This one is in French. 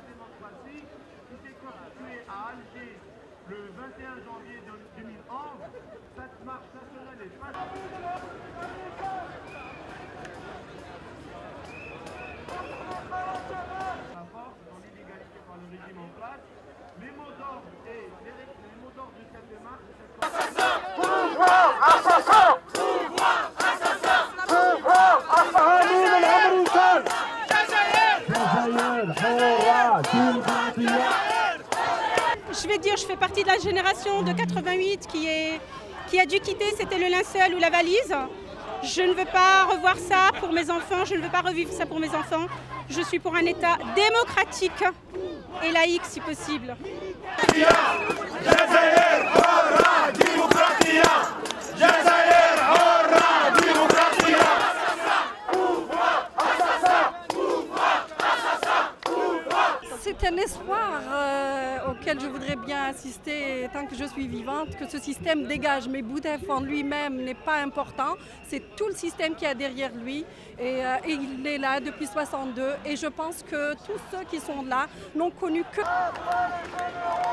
démocratie qui s'est constituée à Alger le 21 janvier 2011. Cette marche nationale est pas... La force dans l'illégalité par le régime en place. Les mots d'ordre et les mots d'ordre de cette marche, de cette... pouvoir assassin! Pouvoir assassin! Pouvoir assassin! Je vais dire, je fais partie de la génération de 88 qui a dû quitter, c'était le linceul ou la valise. Je ne veux pas revoir ça pour mes enfants, je ne veux pas revivre ça pour mes enfants. Je suis pour un État démocratique et laïque si possible. C'est un espoir auquel je voudrais bien assister tant que je suis vivante, que ce système dégage. Mais Boutef en lui-même n'est pas important, c'est tout le système qui est derrière lui et il est là depuis 62 et je pense que tous ceux qui sont là n'ont connu que...